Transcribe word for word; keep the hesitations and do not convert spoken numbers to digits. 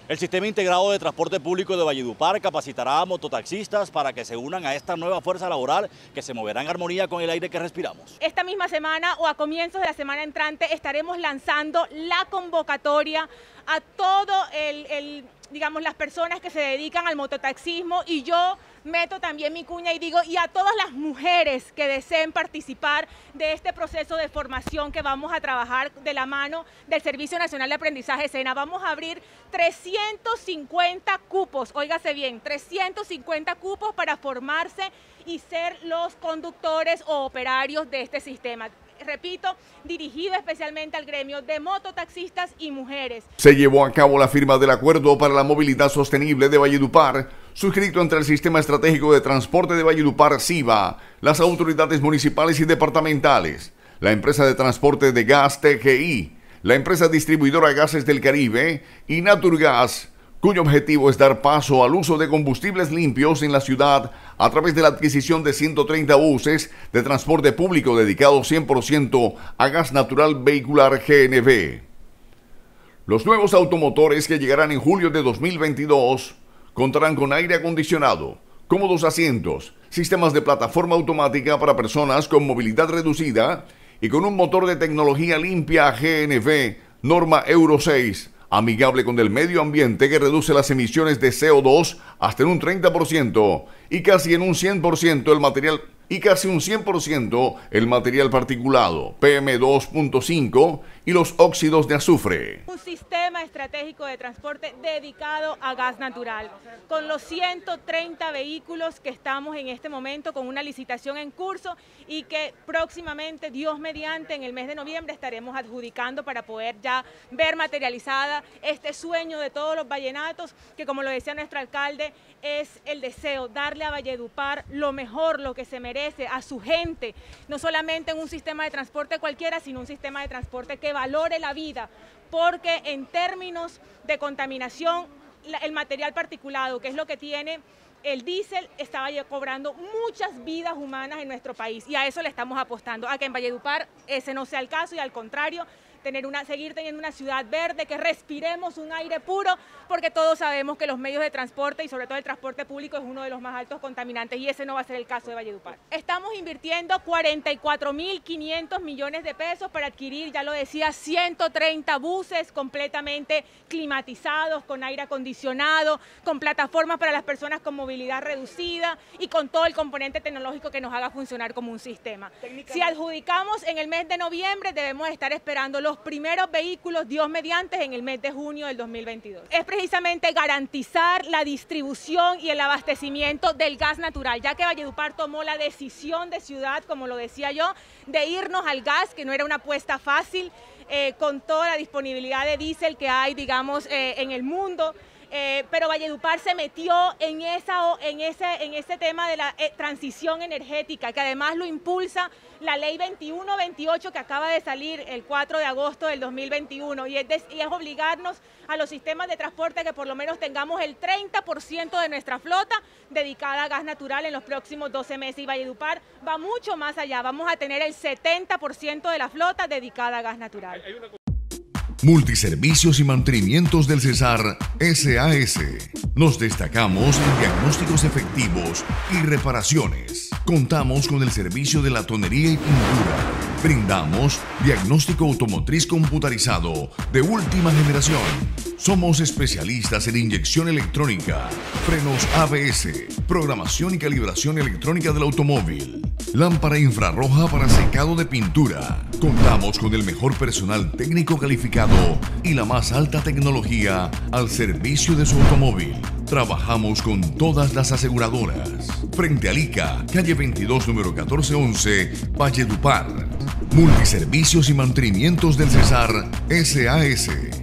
El Sistema Integrado de Transporte Público de Valledupar capacitará a mototaxistas para que se unan a esta nueva fuerza laboral que se moverá en armonía con el aire que respiramos. Esta misma semana o a comienzos de la semana entrante estaremos lanzando la convocatoria a todo el, el digamos, las personas que se dedican al mototaxismo, y yo meto también mi cuña y digo, y a todas las mujeres que deseen participar de este proceso de formación que vamos a trabajar de la mano del Servicio Nacional de Aprendizaje SENA. Vamos a abrir trescientos cincuenta cupos, óigase bien, trescientos cincuenta cupos para formarse y ser los conductores o operarios de este sistema. Repito, dirigido especialmente al gremio de mototaxistas y mujeres. Se llevó a cabo la firma del Acuerdo para la Movilidad Sostenible de Valledupar, suscrito entre el Sistema Estratégico de Transporte de Valledupar, SIVA, las autoridades municipales y departamentales, la empresa de transporte de gas T G I, la empresa distribuidora Gases del Caribe y Naturgas, cuyo objetivo es dar paso al uso de combustibles limpios en la ciudad a través de la adquisición de ciento treinta buses de transporte público dedicados cien por ciento a gas natural vehicular G N V. Los nuevos automotores que llegarán en julio de dos mil veintidós contarán con aire acondicionado, cómodos asientos, sistemas de plataforma automática para personas con movilidad reducida y con un motor de tecnología limpia G N V norma Euro seis, amigable con el medio ambiente, que reduce las emisiones de C O dos hasta en un treinta por ciento y casi en un cien por ciento el material y casi un cien por ciento el material particulado, P M dos punto cinco y los óxidos de azufre. Un sistema estratégico de transporte dedicado a gas natural, con los ciento treinta vehículos que estamos en este momento con una licitación en curso y que próximamente, Dios mediante, en el mes de noviembre estaremos adjudicando para poder ya ver materializada este sueño de todos los vallenatos, que, como lo decía nuestro alcalde, es el deseo, darle a Valledupar lo mejor, lo que se merece, a su gente, no solamente en un sistema de transporte cualquiera, sino un sistema de transporte que valore la vida, porque en términos de contaminación, el material particulado, que es lo que tiene el diésel, estaba ya cobrando muchas vidas humanas en nuestro país, y a eso le estamos apostando, a que en Valledupar ese no sea el caso, y al contrario, tener una, seguir teniendo una ciudad verde, que respiremos un aire puro, porque todos sabemos que los medios de transporte y sobre todo el transporte público es uno de los más altos contaminantes, y ese no va a ser el caso de Valledupar. Estamos invirtiendo cuarenta y cuatro mil quinientos millones de pesos para adquirir, ya lo decía, ciento treinta buses completamente climatizados, con aire acondicionado, con plataformas para las personas con movilidad reducida y con todo el componente tecnológico que nos haga funcionar como un sistema. Si adjudicamos en el mes de noviembre, debemos estar esperando los primeros vehículos, Dios mediante, en el mes de junio del dos mil veintidós. Es precisamente garantizar la distribución y el abastecimiento del gas natural, ya que Valledupar tomó la decisión de ciudad, como lo decía yo, de irnos al gas, que no era una apuesta fácil, eh, con toda la disponibilidad de diésel que hay, digamos, eh, en el mundo. Eh, pero Valledupar se metió en, esa, en, ese, en ese tema de la eh, transición energética, que además lo impulsa la ley veintiuno veintiocho, que acaba de salir el cuatro de agosto del dos mil veintiuno, y es, de, y es obligarnos a los sistemas de transporte que por lo menos tengamos el treinta por ciento de nuestra flota dedicada a gas natural en los próximos doce meses, y Valledupar va mucho más allá, vamos a tener el setenta por ciento de la flota dedicada a gas natural. Multiservicios y mantenimientos del Cesar S A S. Nos destacamos en diagnósticos efectivos y reparaciones. Contamos con el servicio de latonería y pintura. Brindamos diagnóstico automotriz computarizado de última generación. Somos especialistas en inyección electrónica, frenos A B S, programación y calibración electrónica del automóvil, lámpara infrarroja para secado de pintura. Contamos con el mejor personal técnico calificado y la más alta tecnología al servicio de su automóvil. Trabajamos con todas las aseguradoras. Frente a Lica, calle veintidós, número catorce once, Valledupar. Multiservicios y mantenimientos del Cesar S A S.